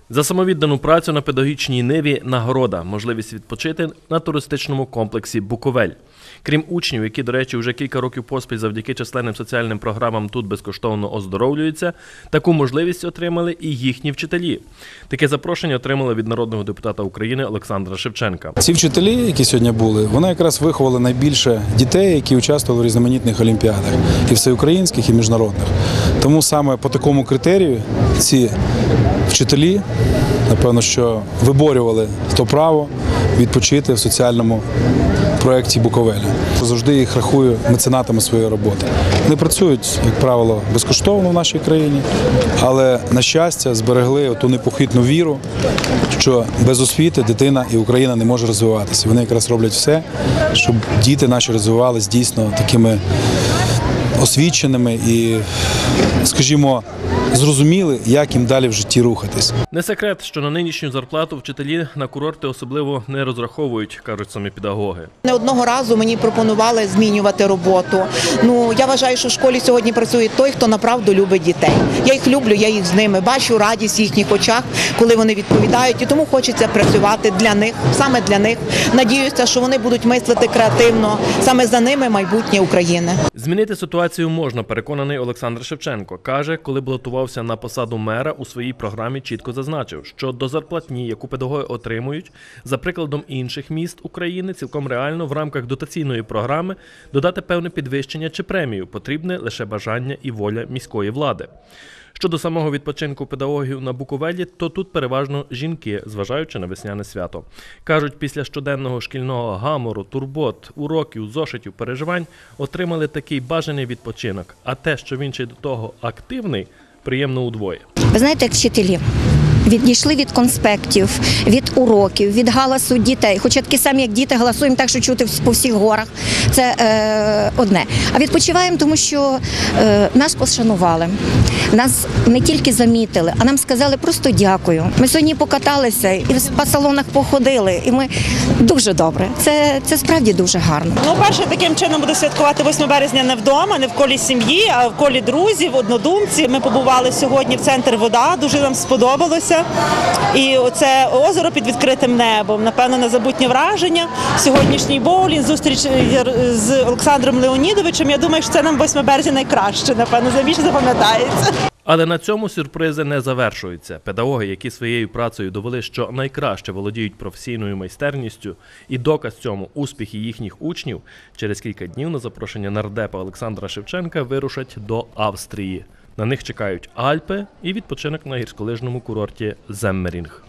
За самовіддану працю на педагогічній ниві нагорода – можливість відпочити на туристичному комплексі «Буковель». Крім учнів, які, до речі, вже кілька років поспіль завдяки численним соціальним програмам тут безкоштовно оздоровлюються, таку можливість отримали і їхні вчителі. Таке запрошення отримали від народного депутата України Олександра Шевченка. Ці вчителі, які сьогодні були, вони якраз виховали найбільше дітей, які участвували в різноманітних олімпіадах, і всеукраїнських, і міжнародних. Тому саме по такому критерію ці вчителі, напевно, що виборювали то право відпочити в соціальному проєкті Буковеля. Завжди їх рахую меценатами своєї роботи. Вони працюють, як правило, безкоштовно в нашій країні, але, на щастя, зберегли ту непохитну віру, що без освіти дитина і Україна не може розвиватися. Вони якраз роблять все, щоб діти наші розвивалися дійсно такими освіченими і, скажімо, зрозуміли, як їм далі в житті рухатись. Не секрет, що на нинішню зарплату вчителі на курорти особливо не розраховують, кажуть самі педагоги. Не одного разу мені пропонували змінювати роботу. Я вважаю, що в школі сьогодні працює той, хто направду любить дітей. Я їх люблю, я їх з ними бачу радість в їхніх очах, коли вони відповідають. І тому хочеться працювати для них, саме для них. Надіюся, що вони будуть мислити креативно. Саме за ними майбутнє України. Змінити ситуацію можна, переконаний Олександр Шевченко. Каже, коли балотувався на посаду мера, у своїй програмі чітко зазначив, що до зарплатні, яку педагоги отримують, за прикладом інших міст України, цілком реально в рамках дотаційної програми додати певне підвищення чи премію. Потрібне лише бажання і воля міської влади. Щодо самого відпочинку педагогів на Буковелі, то тут переважно жінки, зважаючи на весняне свято. Кажуть, після щоденного шкільного гамору, турбот, уроків, зошитів, переживань отримали такий бажаний відпочинок. А те, що він ще до того активний, приємно удвоє. Ви знаєте, як вчителі відійшли від конспектів, від уроків, від галасу дітей. Хоча такі самі, як діти, галасуємо так, що чути по всіх горах. Це одне. А відпочиваємо, тому що нас пошанували. Нас не тільки замітили, а нам сказали просто дякую. Ми сьогодні покаталися і по салонах походили. І ми дуже добре. Це справді дуже гарно. Перше, таким чином буду святкувати 8 березня не вдома, не в колі сім'ї, а в колі друзів, однодумців. Ми побували сьогодні в центрі «Вода», дуже нам сподобалося. І оце озеро під відкритим небом, напевно, незабутнє враження. Сьогоднішній боулінг, зустріч з Олександром Леонідовичем. Я думаю, що це нам 8 березня найкраще, напевно, найбільше запам'ятається. Але на цьому сюрпризи не завершуються. Педагоги, які своєю працею довели, що найкраще володіють професійною майстерністю, і доказ цьому – успіхи їхніх учнів, через кілька днів на запрошення нардепа Олександра Шевченка вирушать до Австрії. На них чекають Альпи і відпочинок на гірськолижному курорті Земмерінг.